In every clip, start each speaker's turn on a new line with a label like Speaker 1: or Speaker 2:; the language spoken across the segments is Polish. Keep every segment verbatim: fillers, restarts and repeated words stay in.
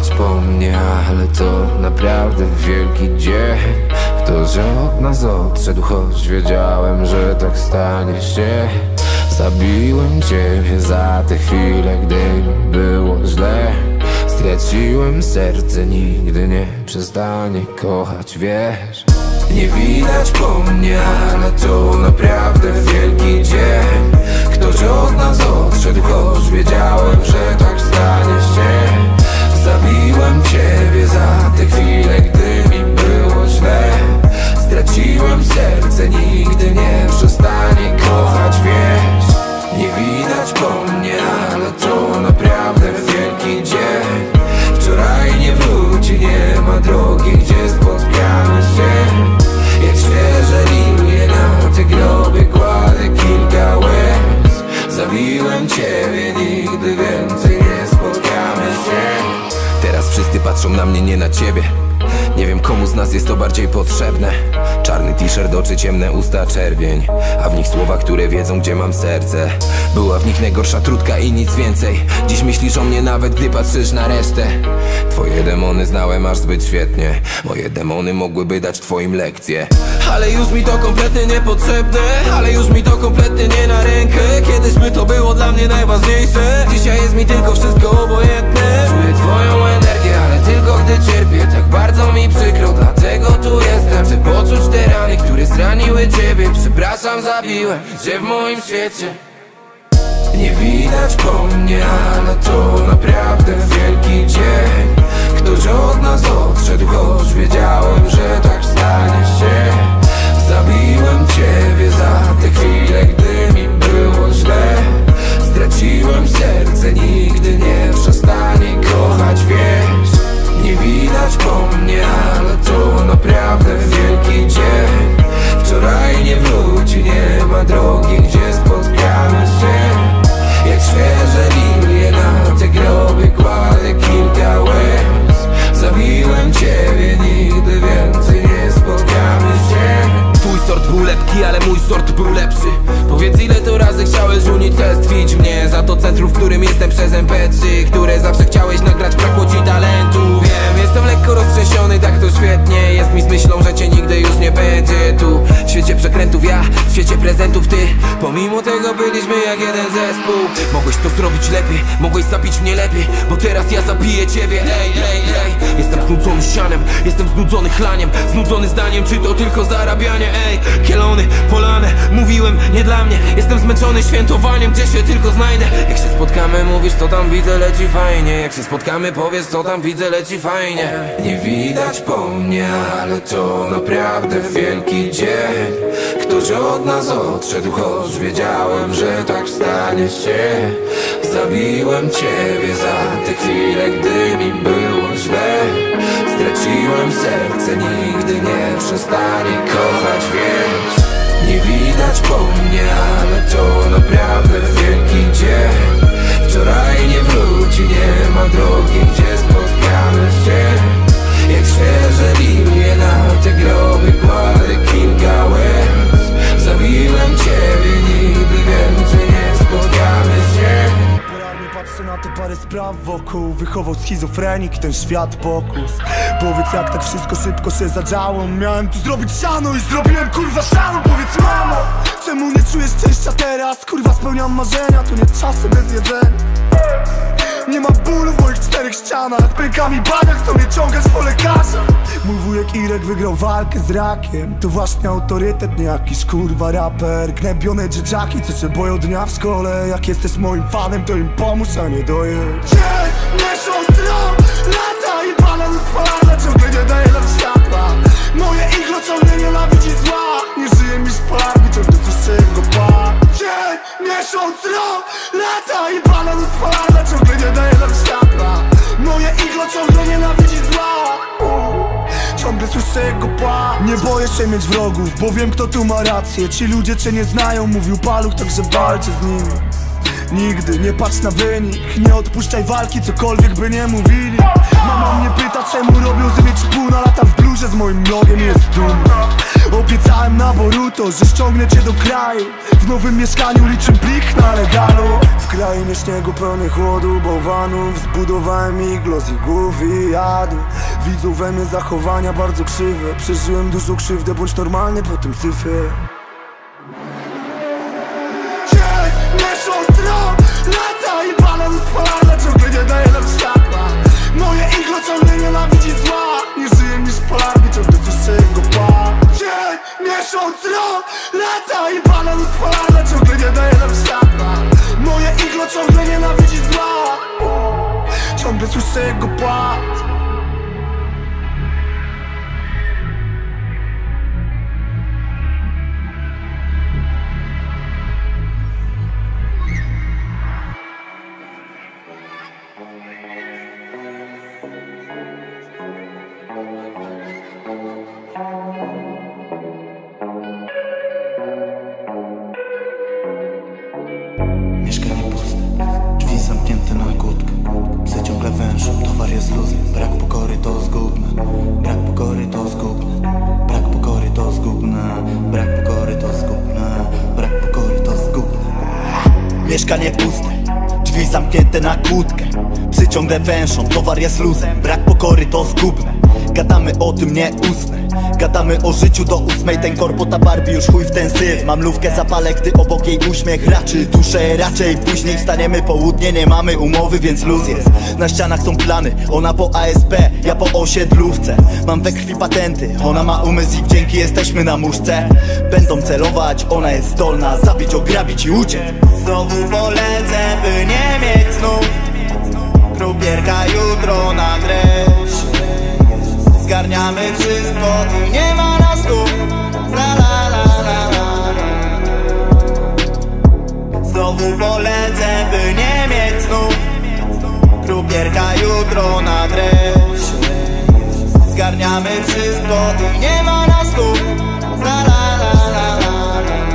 Speaker 1: widać po mnie, ale to naprawdę wielki dzień. Ktoś od nas odszedł, choć wiedziałem, że tak stanie się. Zabiłem ciebie za te chwile, gdy mi było źle. Straciłem serce, nigdy nie przestanie kochać, wiesz. Nie widać po mnie, ale to naprawdę wielki dzień. Ktoś od nas odszedł, choć wiedziałem, że tak stanie się. Zabiłem ciebie za te chwile, gdy mi było źle. Straciłem serce, nigdy nie przestanie kochać, wiesz. Nie widać po mnie, ale to naprawdę wielki dzień. Wczoraj nie wróci, nie ma drogi, gdzie spotkamy się. Jak świeże lilie na te groby kładę kilka łez. Zabiłem ciebie, nigdy więcej nie spotkamy się. Teraz wszyscy patrzą na mnie, nie na ciebie. Nie wiem, komu z nas jest to bardziej potrzebne. Czarny t-shirt, oczy ciemne, usta czerwień, a w nich słowa, które wiedzą, gdzie mam serce. Była w nich najgorsza trudka i nic więcej. Dziś myślisz o mnie nawet, gdy patrzysz na resztę. Twoje demony znałem aż zbyt świetnie. Moje demony mogłyby dać twoim lekcje. Ale już mi to kompletnie niepotrzebne. Ale już mi to kompletnie nie na rękę. Kiedyś by to było dla mnie najważniejsze. Dzisiaj jest mi tylko wszystko obojętne. Czuję twoją energię, ale tylko gdy cierpię. Tak bardzo mi przykro, dlatego tu jestem. Chcę poczuć te rany, które zraniły ciebie. Przepraszam, zabiłem cię w moim świecie. Nie widać po mnie, ale to naprawdę wielki dzień. Ktoś od nas odszedł, choć wiedziałem, że tak stanie się. Zabiłem ciebie za te chwile, gdy mi było źle. Straciłem serce, nigdy nie przestanie kochać, wiesz. Nie widać po mnie, ale to naprawdę wielki dzień. Wczoraj nie wróci, nie ma drogi, gdzie spotkamy się. Jak świeże lilie na te groby kładę kilka łez. Zabiłem ciebie, nigdy więcej nie spotkamy się. Twój sort był lepki, ale mój sort był lepszy. Powiedz, ile to razy chciałeś unicestwić mnie za to centrum, w którym jestem przez em pe trzy, które zawsze chciałeś nagrać, brakło ci talentu. Wiem, jestem lekko roztrzęsiony, tak to świetnie jest mi z myślą, że cię nigdy już nie będzie tu. W świecie przekrętów ja, w świecie prezentów ty. Pomimo tego byliśmy jak jeden zespół. Mogłeś to zrobić lepiej, mogłeś zabić mnie lepiej, bo teraz ja zabiję ciebie. Ej, ej, ej. Jestem znudzony ścianem, jestem znudzony chlaniem, znudzony zdaniem, czy to tylko zarabianie. Ej, kielony, polane, mówiłem, nie dla mnie. Jestem zmęczony świętowaniem, gdzie się tylko znajdę. Jak się spotkamy, mówisz, co tam widzę, leci fajnie. Jak się spotkamy, powiedz, co tam widzę, leci fajnie. Nie widać po mnie, ale to naprawdę wielki dzień. Ktoś od nas odszedł, choć wiedziałem, że tak stanie się. Zabiłem ciebie za te chwile, gdy mi było źle. Straciłem serce, nigdy nie przestanie kochać, wiesz. Nie widać po mnie, ale to naprawdę wielki dzień. Wczoraj nie wróci, nie ma drogi, gdzie spotkamy się. Jak świeże lilie na te groby kładę kilka łez. Zabiłem ciebie, nigdy więcej nie spotkamy się.
Speaker 2: Poradnie patrzę na te parę spraw wokół. Wychował schizofrenik ten świat pokus. Powiedz, jak tak wszystko szybko się zadziało. Miałem tu zrobić siano i zrobiłem kurwa siano. Powiedz, mamo, czemu nie czujesz szczęścia teraz? Kurwa, spełniam marzenia, to nie czasy bez jedzenia. Nie ma bólu w moich czterech ścianach. Pękami baniak, chcą mnie ciągać po lekarza. Mój wujek Irek wygrał walkę z rakiem. To właśnie autorytet, nie jakiś kurwa raper. Gnębione dzieciaki, co się boją dnia w szkole. Jak jesteś moim fanem, to im pomóż, a nie dojedź. Dzień, miesiąc, rok, lata i pana rozpalana ciągle nie daje nam światła. Moje iglo ciągle nienawidzi zła. Nie żyje mi szparni, ciągle słyszę jego par. Dzień, miesiąc, rok, lata i pana rozpalana ciągle nie daje nam światła. Moje iglo ciągle nienawidzi zła. Ciągle słyszę jego par. Nie boję się mieć wrogów, bo wiem, kto tu ma rację. Ci ludzie cię nie znają, mówił Paluch, także walczę z nimi. Nigdy nie patrz na wynik, nie odpuszczaj walki, cokolwiek by nie mówili. Mama mnie pyta, czemu robią z mnie pół na lata w bluzie. Z moim logiem jest dumna. Obiecałem na Boruto, że ściągnę cię do kraju. W nowym mieszkaniu liczę blik na legalu. W krainie śniegu pełnej chłodu, bałwanów zbudowałem iglo z igłów i jadu. Widzą we mnie zachowania bardzo krzywe. Przeżyłem dużą krzywdę, bądź normalny po tym syfie. Dzień, miesiąc, rok, lata i banan spalana ciągle nie daje nam światła. Moje iglo ciągle nienawidzi zła. Nie żyję niż polarny, ciągle słyszę jego płacz. Dzień, miesiąc, rok, lata i banan spalana ciągle nie daje nam światła. Moje iglo ciągle nienawidzi zła. Ciągle słyszę jego płacz.
Speaker 3: Mieszkanie puste, drzwi zamknięte na kłódkę. Psy ciągle wężą, towar jest luzy. Brak pokory to zgubne, brak pokory to zgubne, brak pokory to zgubne, brak pokory to zgubne, brak pokory to zgubne. Mieszkanie puste, drzwi zamknięte na kłódkę. Psy ciągle wężą, towar jest luzem. Brak pokory to zgubne. Gadamy o tym, nie usnę. Gadamy o życiu do ósmej. Ten korpota Barbie już chuj w ten syf. Mam lówkę zapalę, gdy obok jej uśmiech raczy duszę. Raczej później wstaniemy południe. Nie mamy umowy, więc luz jest. Na ścianach są plany, ona po A S P, ja po osiedlówce. Mam we krwi patenty, ona ma umysł i wdzięki jesteśmy na muszce. Będą celować, ona jest zdolna zabić, ograbić i uciec. Znowu polecę, by nie mieć snów. Krupierka jutro na dresie. Zgarniamy wszystko i nie ma nas tu. La la la la la la. Znowu polecę, by nie mieć snów. Krupierka jutro na dresie. Zgarniamy wszystko i nie ma nas tu. La la la la la la.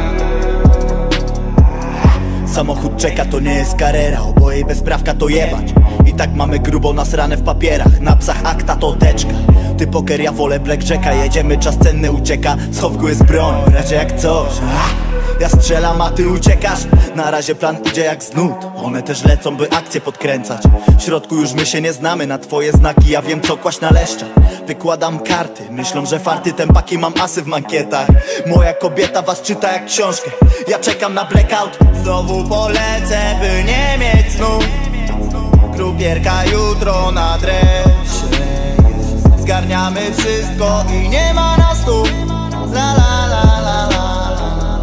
Speaker 3: Samochód czeka, to nie jest karera. Oboje bez prawka to jebać. I tak mamy grubo nasrane w papierach. Na psach akta to teczka. Ty poker, ja wolę blackjacka. Jedziemy, czas cenny ucieka. W schowku jest broń, w razie jak coś. Ja strzelam, a ty uciekasz. Na razie plan idzie jak z nut. One też lecą, by akcję podkręcać. W środku już my się nie znamy. Na twoje znaki ja wiem, co kłaść na leszcza. Wykładam karty, myślą, że farty. Tępaki, mam asy w mankietach. Moja kobieta was czyta jak książkę. Ja czekam na blackout. Znowu polecę, by nie mieć snów. Krupierka jutro na dresie. Zgarniamy wszystko i nie ma nas tu. La la la la la la.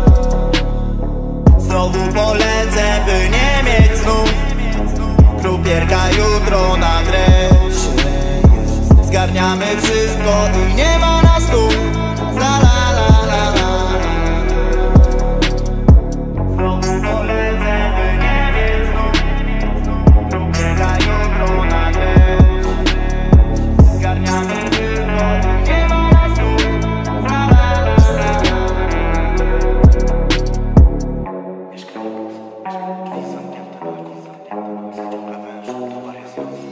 Speaker 3: Znowu polecę, by nie mieć snów. Krupierka jutro na dresie. Zgarniamy wszystko i nie ma nas tu. La la la la la. Znowu polecę, by nie mieć snów. Krupierka jutro na dresie. Zgarniamy wszystko i nie ma nas tu. La la la la la. Mieszkanie puste, drzwi zamknięte na kłódkę. Psy ciągle wężą, towar jest luzy.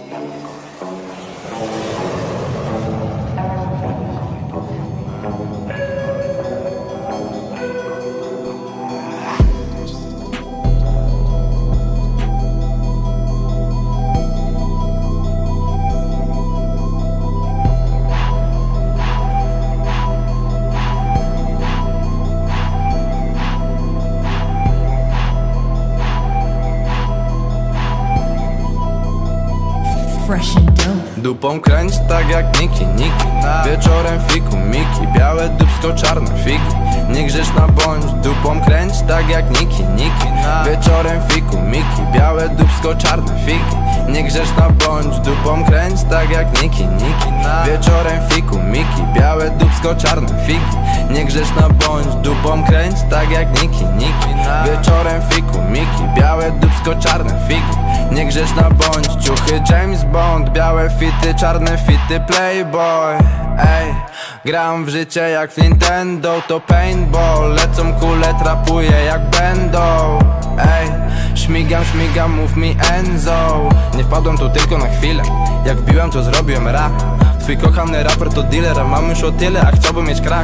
Speaker 4: Fresh and dope.
Speaker 1: Dupą kręć tak jak Niki, Niki. Wieczorem fiku, Miki. Białe dupsko, czarne figi. Niegrzeczna bądź, dupą kręć tak jak Niki, Niki. Wieczorem fiku, Miki. Białe dupsko, czarne figi. Niegrzeczna bądź, dupą kręć tak jak Niki, Niki. Wieczorem fiku, Miki. Białe dupsko, czarne figi. Niegrzeczna bądź, dupą kręć tak jak Niki, Niki. Wieczorem fiku, Miki. Białe dupsko, czarne figi. Niegrzeczna bądź, ciuchy James Bond. Białe fity, czarne fity Playboy. Ej, gram w życie jak w Nintendo. To paintball, lecą kule, trapuję jak będą. Ej, śmigam, śmigam, mów mi Enzo. Nie wpadłem tu tylko na chwilę. Jak biłem to zrobiłem rap. Twój kochany raper to dealer, a mam już o tyle, a chciałbym mieć krak.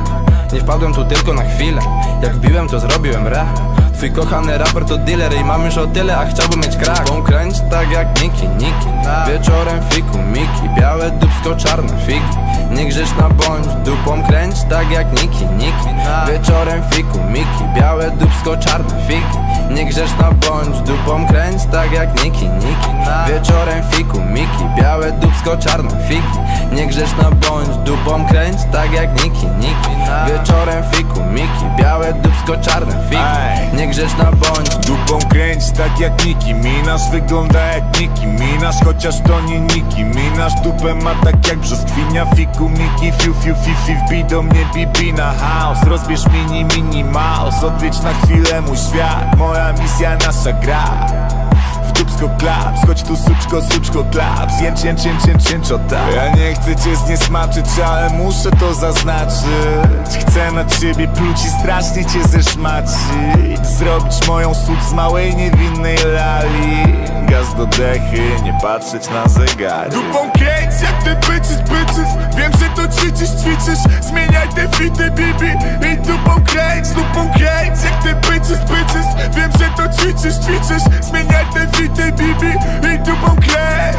Speaker 4: Nie wpadłem tu tylko na chwilę. Jak wbiłem, to zrobiłem rap. Twój kochany raper to dealer i mam już o tyle, a chciałbym mieć krak. Kręć tak jak Niki, Niki. Wieczorem fiku, Miki. Białe dupsko, czarne figi. Niegrzeczna bądź, dupą kręć tak jak Niki, Niki. Wieczorem fiku, Miki. Białe dupsko, czarne figi. Niegrzeczna bądź, dupą kręć tak jak Niki, Niki. Wieczorem fiku, Miki. Białe dupsko, czarne figi. Niegrzeczna bądź, dupą kręć tak jak Niki, Niki. Wieczorem fiku, Miki. Białe dupsko, czarne figi. Niegrzeczna bądź,
Speaker 5: dupą kręć tak jak Niki. Minasz wygląda jak Niki Minasz, chociaż to nie Niki Minasz dupę ma tak jak brzoskwinia. Fiku, Miki, fiu, fiu, fi, fi. Wbij do mnie bibi na house. Rozbierz mini, mini mouse. Odwiedź na chwilę mój świat. Moja misja, nasza gra. W dupsko klaps, chodź tu suczko, suczko klaps. Jęcz, jęcz, jęcz, jęcz, jęcz, o tak. Ja nie chcę cię zniesmaczyć, ale muszę to zaznaczyć. Chcę na ciebie pluć i strasznie cię zeszmacić. Zrobić moją sód z małej niewinnej lali. Gaz do dechy, nie patrzeć na zegar. Dupą kręć jak te bitches, bitches. Wiem, że to ćwiczysz, ćwiczysz. Zmieniaj te fity, bibi. I dupą kręć, dupą kręć jak te bitches, bitches. Wiem, że to ćwiczysz, ćwiczysz. Zmieniaj te fity, bibi. I dupą kręć.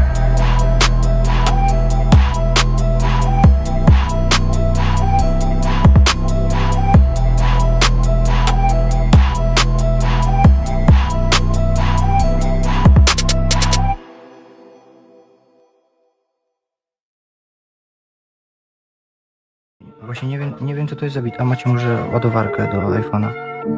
Speaker 6: Właśnie nie wiem, nie wiem co to jest za bit. A macie może ładowarkę do iPhone'a?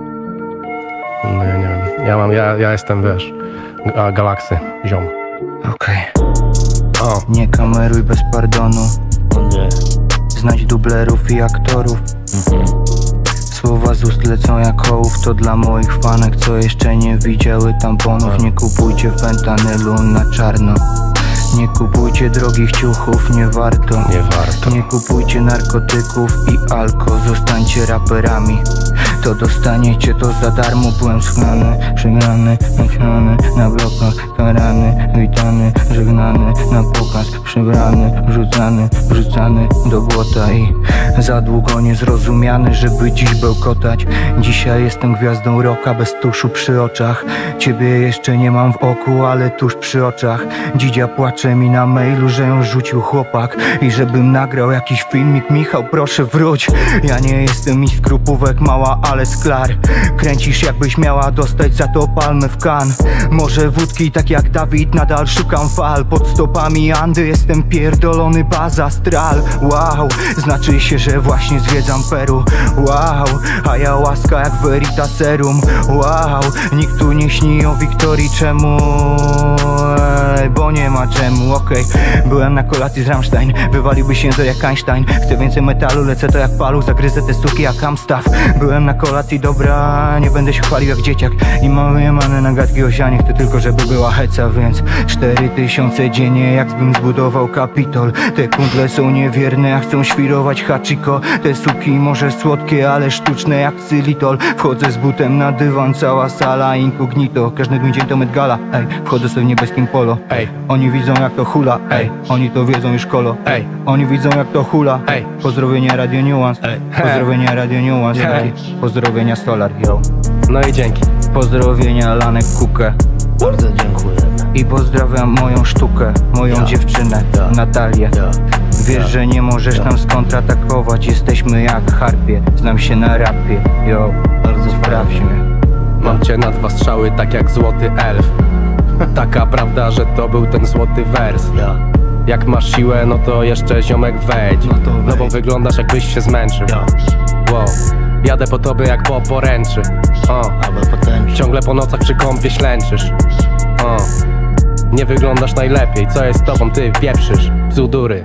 Speaker 7: No ja nie wiem. Ja mam, ja, ja jestem, wiesz, Galaxy, ziom.
Speaker 6: Okej. Okay. O. Nie kameruj bez pardonu. Nie. Znajdź dublerów i aktorów. Mhm. Słowa z ust lecą jak hołów. To dla moich fanek, co jeszcze nie widziały tamponów. Nie kupujcie fentanylu na czarno. Nie kupujcie drogich ciuchów, nie warto.
Speaker 7: Nie warto.
Speaker 6: Nie kupujcie narkotyków i alko. Zostańcie raperami, to dostaniecie to za darmo. Byłem schlany, przegrany, nagrany na blokach, karany, witany, żegnany na pokaz, przebrany, wrzucany, wrzucany do błota i za długo niezrozumiany, żeby dziś bełkotać. Dzisiaj jestem gwiazdą rocka bez tuszu przy oczach. Ciebie jeszcze nie mam w oku, ale tuż przy oczach. Dzidzia płacze mi na mailu, że ją rzucił chłopak i żebym nagrał jakiś filmik. Michał, proszę wróć. Ja nie jestem mistrz skrupówek, mała, ale sklar. Kręcisz jakbyś miała dostać za to palmę w Cannes. Może wódki tak jak Dawid, nadal szukam fal. Pod stopami Andy jestem pierdolony baz astral. Wow, znaczy się, że właśnie zwiedzam Peru. Wow, ayahuasca jak Veritaserum. Wow, nikt tu nie śni o Wiktorii, czemu? Ej, bo nie ma czemu, okej. Okay. Byłem na kolacji z Rammstein, wywaliłby się zo jak Einstein. Chcę więcej metalu, lecę to jak paluch, zagryzę te suki jak Amstaff. Byłem na kolacji, dobra, nie będę się chwalił jak dzieciak. I mam wyjemane na gadki osianie, chcę tylko żeby była heca, więc cztery tysiące dziennie, jakbym zbudował Kapitol. Te kundle są niewierne, a chcą świrować hachiko. Te suki może słodkie, ale sztuczne jak xylitol. Wchodzę z butem na dywan, cała sala incognito. Każdy dzień to Met Gala, ej. Wchodzę sobie w niebieskim polo, ej. Oni widzą jak to hula, ej. Oni to wiedzą już kolo, ej. Oni widzą jak to hula, ej. Pozdrowienia Radio Nuance, ej. Pozdrowienia Radio Nuance, ej. Pozdrowienia Solar, yo.
Speaker 7: No i dzięki.
Speaker 6: Pozdrowienia Lanek Kukę.
Speaker 3: Bardzo dziękuję.
Speaker 6: I pozdrawiam moją sztukę, moją ja. dziewczynę, ja. Natalię. Ja. Wiesz, ja. że nie możesz ja. nam skontratakować. Jesteśmy jak harpie, znam się na rapie, yo. Bardzo sprawdź mnie.
Speaker 7: Mam cię na dwa strzały tak jak złoty elf. Taka prawda, że to był ten złoty wers. Ja. Jak masz siłę, no to jeszcze ziomek wejdź. No, to wejdź. No bo wyglądasz jakbyś się zmęczył. Ja. Wow. Jadę po tobie jak po poręczy. O. Ciągle po nocach przy kąpie ślęczysz. O. Nie wyglądasz najlepiej, co jest z tobą, ty pieprzysz bzdury.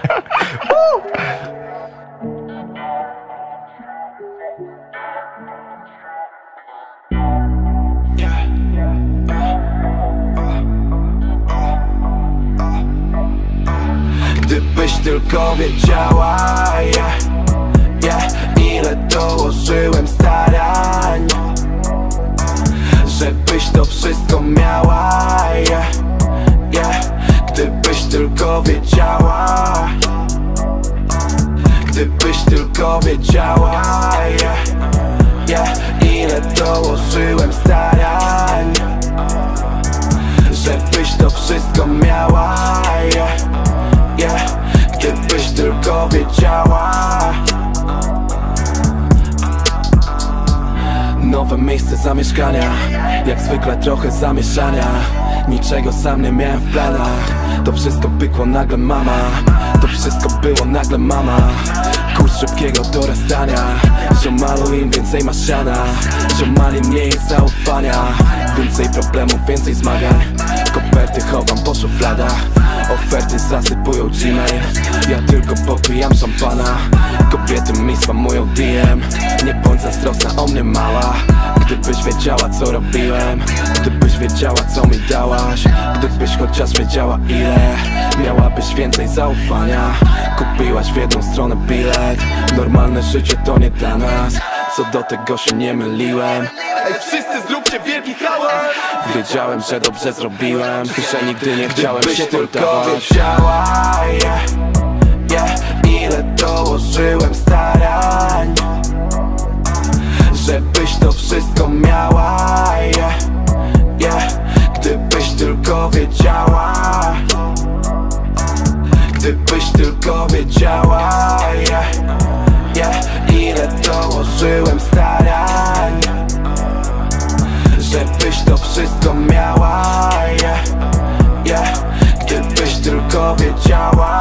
Speaker 1: Gdybyś tylko wiedziała, yeah, yeah, ile dołożyłem starań, żebyś to wszystko miała, yeah, yeah. Gdybyś tylko wiedziała,
Speaker 8: Gdybyś tylko wiedziała, yeah, yeah, ile dołożyłem starań, żebyś to wszystko miała, yeah, yeah, gdybyś tylko wiedziała. Nowe miejsce zamieszkania, jak zwykle trochę zamieszania. Niczego sam nie miałem w planach. To wszystko pykło nagle mama. To wszystko było nagle mama. Kurs szybkiego dorastania. Ziomalu im więcej masz siana. Ziomali mniej zaufania. Więcej problemów, więcej zmagań. Koperty chowam po szufladach. Oferty zasypują Gmail. Ja tylko popijam szampana. Kobiety mi spamują D M. Nie bądź zazdrosna o mnie mała. Gdybyś wiedziała co robiłem, gdybyś wiedziała co mi dałaś, gdybyś chociaż wiedziała ile, miałabyś więcej zaufania. Kupiłaś w jedną stronę bilet. Normalne życie to nie dla nas. Co do tego się nie myliłem.
Speaker 2: Ej, wszyscy zróbcie wielki hałas.
Speaker 8: Wiedziałem, że dobrze zrobiłem, że nigdy nie chciałem
Speaker 2: Gdybyś
Speaker 8: się
Speaker 2: tylko
Speaker 8: poddawać.
Speaker 2: wiedziała, yeah, yeah, ile dołożyłem starań, żebyś to wszystko miała, yeah, yeah, gdybyś tylko wiedziała. Gdybyś tylko wiedziała, yeah, yeah, ile dołożyłem starań, żebyś to wszystko miała, yeah, yeah, gdybyś tylko wiedziała.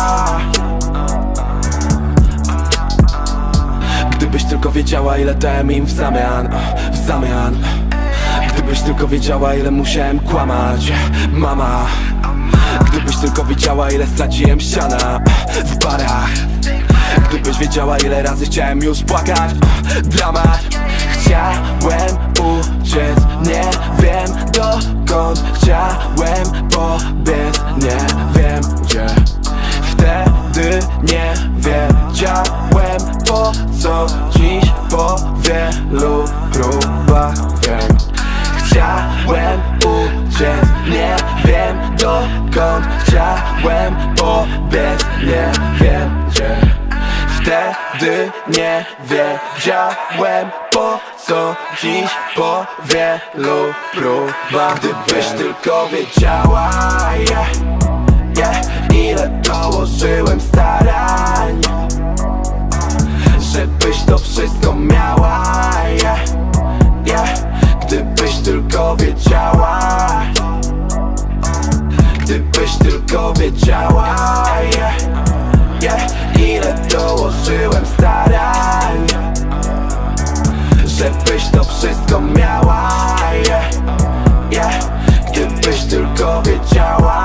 Speaker 2: Gdybyś tylko wiedziała ile dałem im w zamian, w zamian. Gdybyś tylko wiedziała ile musiałem kłamać, mama. Gdybyś tylko wiedziała ile straciłem ściana w barach. Gdybyś wiedziała ile razy chciałem już płakać, dramat. Chciałem uciec, nie wiem dokąd. Chciałem pobiec, nie wiem gdzie. Wtedy nie wiedziałem po co dziś po wielu próbach wiem. Chciałem uciec, nie wiem dokąd. Chciałem pobiec, nie wiem gdzie. Wtedy nie wiedziałem po co dziś po wielu próbach. Gdybyś tylko wiedziała, yeah, yeah, ile dołożyłem starań, żebyś to wszystko miała, yeah, yeah, gdybyś tylko wiedziała. Gdybyś tylko wiedziała, yeah, yeah, ile dołożyłem starań, żebyś to wszystko miała, yeah, yeah, gdybyś tylko wiedziała.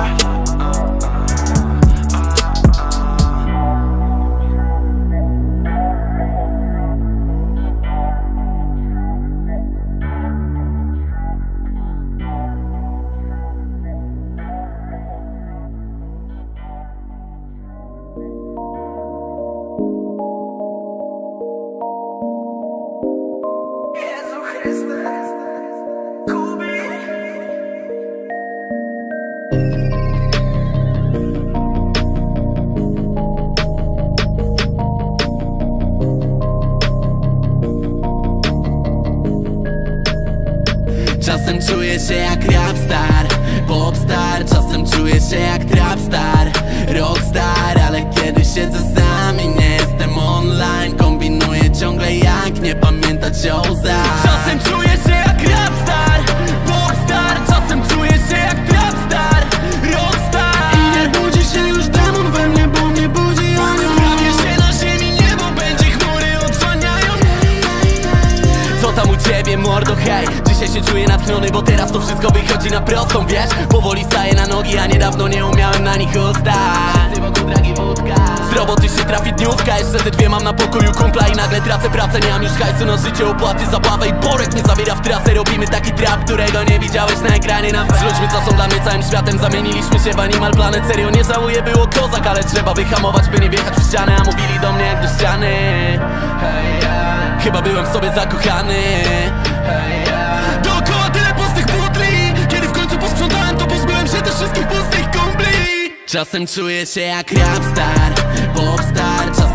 Speaker 9: Czasem czuję się jak rapstar, popstar. Czasem czuję się jak trapstar, rockstar. Ale kiedy siedzę z nami, nie jestem online. Kombinuję ciągle jak nie pamiętać o łzach. Czasem czuję się jak rapstar, popstar. Czasem czuję się jak trapstar, rockstar. I nie budzi się już demon we mnie, bo mnie budzi anioł. Sprawię się na ziemi, niebo będzie, chmury odsłaniają. Co tam u ciebie, mordo, hej? Dzisiaj się czuję natchniony, bo teraz to wszystko wychodzi na prostą, wiesz? Powoli staję na nogi, a niedawno nie umiałem na nich ustać. Z roboty się trafi dniówka, jeszcze ze dwie mam na pokoju kumpla. I nagle tracę pracę, nie mam już hajsu na życie, opłaty, zabawę i Borek mnie zabiera w trasę. Robimy taki trap, którego nie widziałeś na ekranie. Z ludźmi, co są dla mnie całym światem, zamieniliśmy się w Animal Planet. Serio nie żałuję, było kozak, ale trzeba wyhamować, by nie wjechać w ścianę. A mówili do mnie jak do ściany. Chyba byłem w sobie zakochany. Dookoła tyle pustych butli. Kiedy w końcu posprzątałem, to pozbyłem się też wszystkich pustych kumpli. Czasem czuję się jak rapstar, popstar. Czasem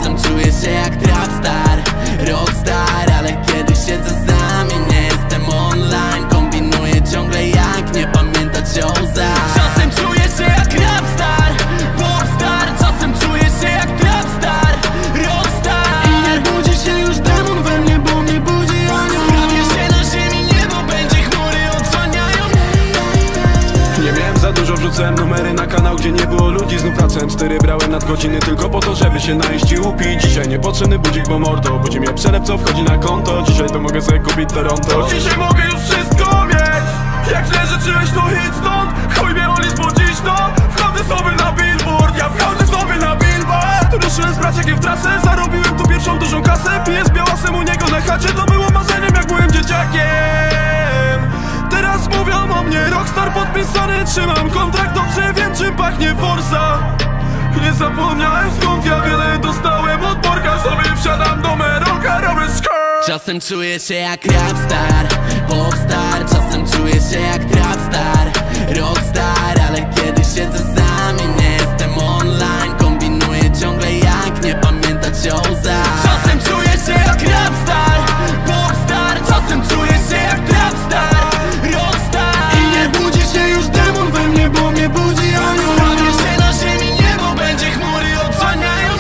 Speaker 9: Czasem czuję się jak trapstar, rockstar, ale kiedy siedzę z nami nie jestem online. Kombinuję ciągle jak nie pamiętać o łzach. Czasem czuję się jak rapstar, popstar. Czasem czuję się jak trapstar, rockstar. I nie budzi się już demon we mnie, bo mnie budzi anioł. Sprawię się na ziemi, niebo będzie, chmury odsłaniają.
Speaker 10: Nie miałem za dużo, wrzucałem numery na kanał, gdzie nie było ludzi. Znów wracałem styry, brałem nadgodziny tylko po to, żeby się najeść i upić. Dzisiaj niepotrzebny budzik, bo mordo budzi mnie przelew, co wchodzi na konto. Dzisiaj to mogę sobie kupić Toronto. Dzisiaj mogę już wszystko mieć. Jak źle życzyłeś, to hit stąd. Chuj mnie olisz, bo dziś to wchodzę sobie na billboard. Ja wchodzę sobie na billboard. Tu ruszyłem z braciakiem w trasę, zarobiłem tu pierwszą dużą kasę. Piję z białasem u niego na chacie, to było marzeniem jak byłem dzieciakiem. Teraz mówią o mnie rockstar podpisany. Trzymam kontrakt, dobrze wiem czym pachnie forsa. Nie zapomniałem skąd ja wiele dostałem od Borga. Sobie wsiadam do Meroka, robię skrrr.
Speaker 9: Czasem czuję się jak rapstar, popstar. Czasem czuję się jak trapstar, rockstar, ale kiedy siedzę z nami nie jestem online. Kombinuję ciągle jak nie pamiętać o łzach. Czasem czuję się jak rapstar, popstar. Czasem czuję się jak trapstar, rockstar. I nie budzi się już demon we mnie, bo mnie budzi anioł. Sprawię się na ziemi, niebo będzie, chmury odsłaniają.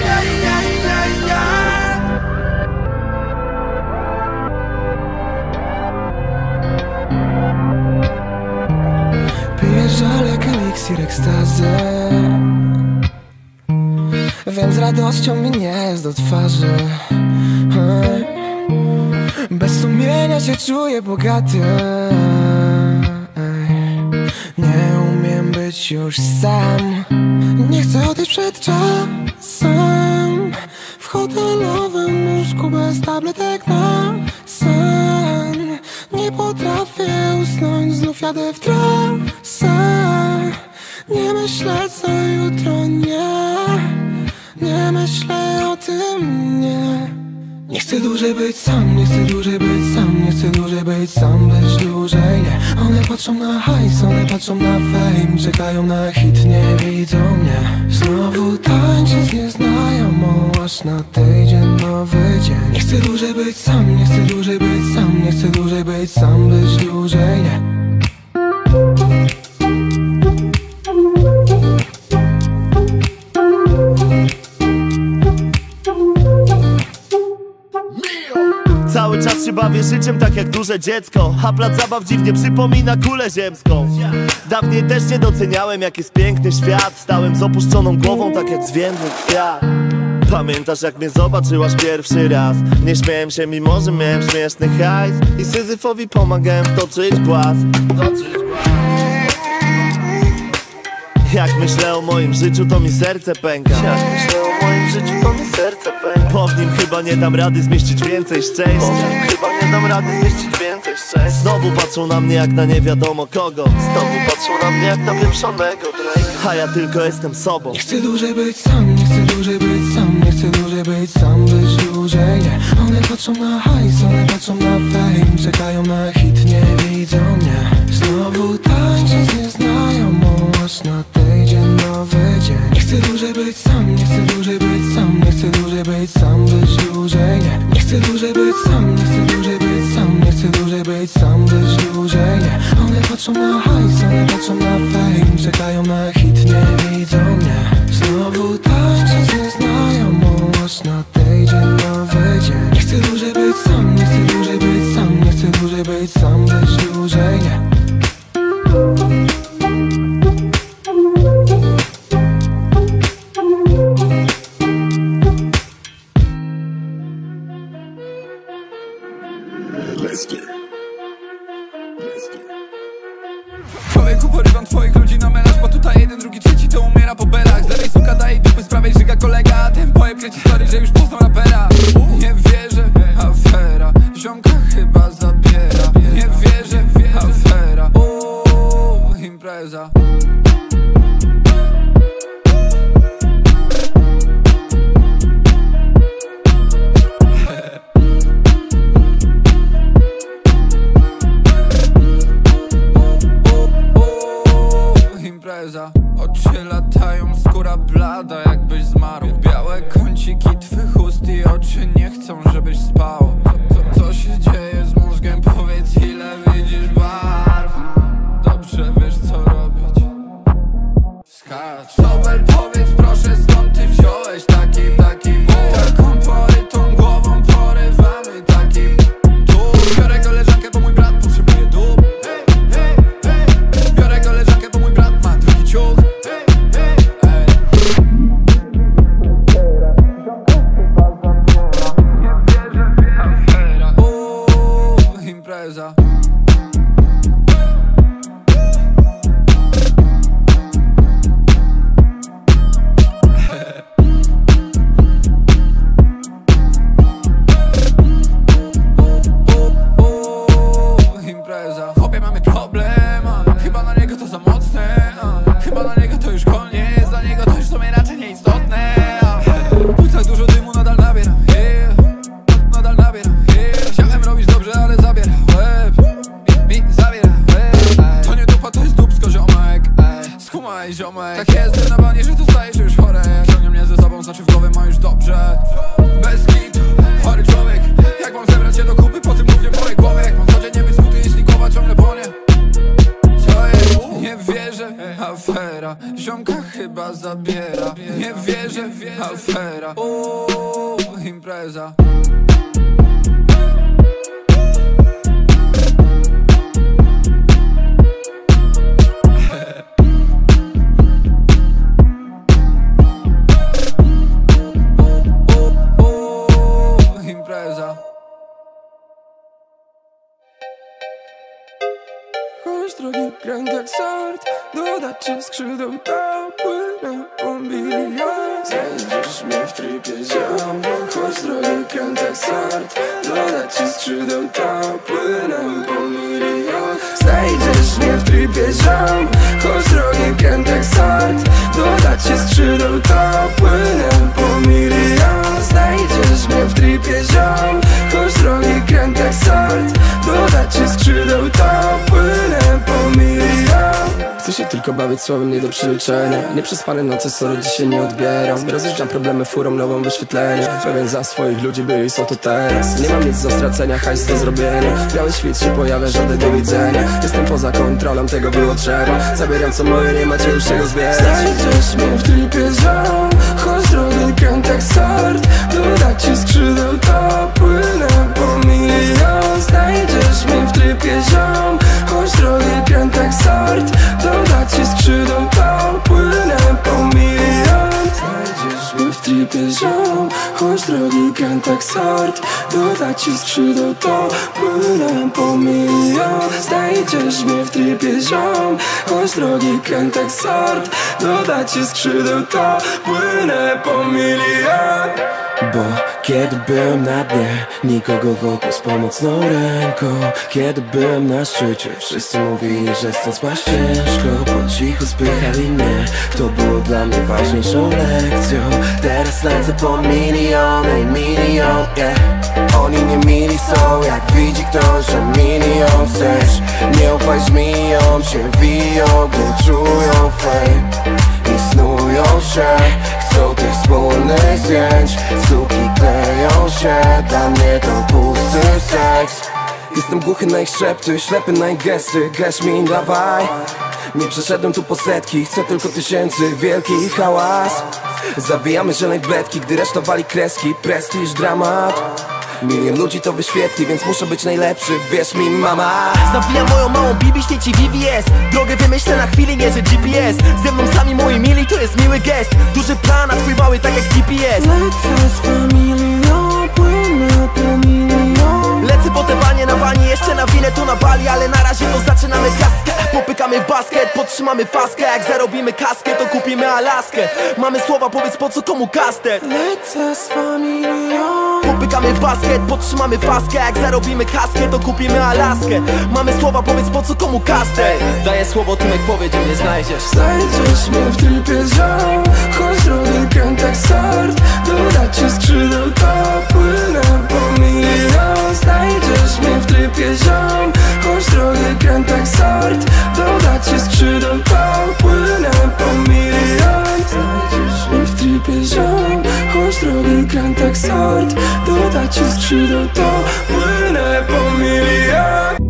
Speaker 2: Piję żal jak eliksir ekstazy. Wiem, z radością mi nie jest do twarzy. Bez sumienia się czuję bogaty. Nie umiem być już sam. Nie chcę odejść przed czasem. W hotelowym łóżku bez tabletek na sen. Nie potrafię usnąć, znów jadę w trasę. Nie myślę co jutro, nie. Nie myślę o tym, nie. Nie chcę dłużej być sam, nie chcę dłużej być sam. Nie chcę dłużej być sam, być dłużej, nie. One patrzą na hajs, one patrzą na fame. Czekają na hit, nie widzą mnie. Znowu tańczę z nieznajomą, aż nadejdzie nowy dzień. Nie chcę dłużej być sam, nie chcę dłużej być sam. Nie chcę dłużej być sam, być dłużej, nie.
Speaker 11: Cały czas się bawię życiem tak jak duże dziecko, a plac zabaw dziwnie przypomina kulę ziemską. Dawniej też nie doceniałem jak jest piękny świat. Stałem z opuszczoną głową tak jak zwiędły kwiat. Pamiętasz jak mnie zobaczyłaś pierwszy raz? Nie śmiałem się mimo, że miałem śmieszny hajs. I Syzyfowi pomagałem wtoczyć głaz. Jak myślę o moim życiu, to mi serce pęka. Jak myślę o moim życiu, to mi serce pęka. Po w nim chyba nie dam rady zmieścić więcej szczęścia. Po w nim chyba nie dam rady zmieścić więcej szczęścia. Znowu patrzą na mnie jak na nie wiadomo kogo. Znowu patrzą na mnie jak na wieprzonego Drake'a. A ja tylko jestem sobą.
Speaker 2: Nie chcę dłużej być sam, nie chcę dłużej być sam. Nie chcę dłużej być sam, być dłużej, nie. One patrzą na hajs, one patrzą na fame. Czekają na hit, nie widzą mnie. Znowu tańczę z nieznajomą, aż nadejdzie nowy dzień. Nie chcę dłużej być sam, nie chcę dłużej być sam. Nie chcę dłużej być sam, być dłużej, nie. Nie chcę dłużej być sam, nie chcę dłużej być sam. Nie chcę dłużej być sam, być dłużej, nie. One patrzą na hajs, one patrzą na fame. Czekają na hit, nie widzą mnie. Znowu tańczę z nieznajomą, aż nadejdzie nowy dzień. Nie chcę dłużej być sam, nie chcę dłużej być sam. Nie chcę dłużej być sam, być dłużej, nie.
Speaker 12: Człowieku, porywam twoich ludzi na melanż, bo tutaj jeden, drugi, trzeci to umiera po belach. Z lewej suka daje dupy, z prawej żyga kolega, a ten pojeb kręci story, że już poznał rapera. Nie wierzę, afera, ziomka chyba zabiera. Nie wierzę, afera, uuu, impreza. Oczy latają, skóra blada jakbyś zmarł. Białe kąciki twych ust i oczy nie chcą, żebyś spał. Co, co, co się dzieje z mózgiem? Powiedz, ile widzisz barw. Dobrze wiesz, co robić. Skacz. Sobel, powiedz proszę, skąd ty wziąłeś taki, taki ból? Taką porytą głową porywamy taki dół. Biorę koleżankę, bo mój brat potrzebuje dół. Biorę koleżankę, bo mój brat ma drugi ciuch. Impreza. Impreza. Chłopie, mamy problem, a chyba na niego to za mocne, a chyba na niego to już koniec, dla niego to już w sumie raczej nieistotne. W płucach dużo dymu nadal nabieram, yeah. Nadal nabieram, yeah. Chciałem robić dobrze, ale zabiera łeb, mi, mi zabiera łeb. To nie dupa, to jest dupsko, ziomek, ej. Skumaj, ziomek. Tak jest na banie, że to staje się już chore. Ciągnie mnie ze sobą, znaczy w głowie ma już dobrze. Bez kitu, chory człowiek. Jak mam zebrać się do kupy, po tym mówię w mojej głowie. Jak mam codziennie być skuty, jeśli głowa ciągle płonie. Co jest? Nie wierzę, afera. Ziomka chyba zabiera. Nie wierzę, afera. Uuu, impreza. Impreza. Chodź drogi kręt jak sort, dodać ci skrzydeł, to płynę po milion. Znajdziesz mnie w trybie ziom. Chodź drogi kręt jak sort, dodać ci skrzydeł, to płynę po milion. Znajdziesz mnie w trybie ziom. Chodź drogi kręt jak sort, dodać ci skrzydeł, to płynę po milion. Znajdziesz mnie w trybie ziom. Chodź drogi kręt jak sort, dodać ci skrzydeł, to płynę po milion. Chcę się tylko bawić słowem, nie do przeliczenia. Nieprzespane noce, sorry, dzisiaj nie odbieram. Rozjeżdżam problemy furą, nową wyświetlenia. Pewien za swoich ludzi byli, są to teraz. Nie mam nic do stracenia, hajs do zrobienia. Biały świt się pojawia, żadne do widzenia. Jestem poza kontrolą, tego było trzeba. Zabieram co moje, nie macie już czego zbierać. Znajdziesz mnie w tripie ziom. Chodź drogi kręt jak sort, dodać ci skrzydeł, to płynę po milion. Znajdziesz mnie w tripie ziom. Chodź drogi kręt jak sort, dodać ci skrzydeł, to płynę po milion. Znajdziesz mnie w tripie ziom. Chodź drogi kręt jak sort, dodać ci skrzydeł, to płynę po milion. Znajdziesz mnie w tripie ziom. Chodź drogi kręt jak sort, dodać ci skrzydeł, to płynę po milion. Bo kiedy byłem na dnie, nikogo wokół z pomocną ręką. Kiedy byłem na szczycie, wszyscy mówili, że stąd spaść ciężko. Po cichu spychali mnie, to było dla mnie ważniejszą lekcją. Teraz lecę po miliony i milion, yeah. Oni nie mili są, jak widzi ktoś, że milion chcesz. Nie ufaj żmijom, się wiją, gdy czują fame i snują się. Chcą tych wspólnych zdjęć, suki kleją się. Dla mnie to pusty seks. Jestem głuchy na ich szepty, ślepy na ich gesty. Gaś mi, dawaj. Nie przeszedłem tu po setki, chcę tylko tysięcy, wielki hałas. Zawijamy żelej w bledki, gdy reszta wali kreski. Prestiż, dramat. Milion ludzi to wyświetli, więc muszę być najlepszy, wierz mi mama.
Speaker 13: Zawijam moją małą Bibi, świeci V V S. Drogę wymyślę na chwili, nie że G P S. Ze mną sami moi mili, to jest miły gest. Duży plan, a twój mały tak jak G P S. Lecę z familią, płynę po milion. Lecę po te banie na bani, jeszcze na winę to na Bali. Ale na razie to zaczynamy kaskę. Popykamy w basket, podtrzymamy faskę. Jak zarobimy kaskę, to kupimy Alaskę. Mamy słowa, powiedz po co komu kastet. Lecę z familią. Popykamy w basket, podtrzymamy faskę. Jak zarobimy kaskę, to kupimy Alaskę. Mamy słowa, powiedz po co komu kastet. Daję słowo, Tymek powie, gdzie mnie znajdziesz.
Speaker 12: Znajdziesz mnie w tripie ziom. Chodź drogi kręt jak sort, dodać ci skrzydeł, to płynę po milion. Znajdziesz mnie w tripie ziom. Chodź drogi kręt jak sort, dodać ci skrzydeł, to płynę po milion. Znajdziesz mnie w tripie ziom. Chodź
Speaker 14: drogi kran tak sort. Dodać ci skrzydeł to płynę po miliard.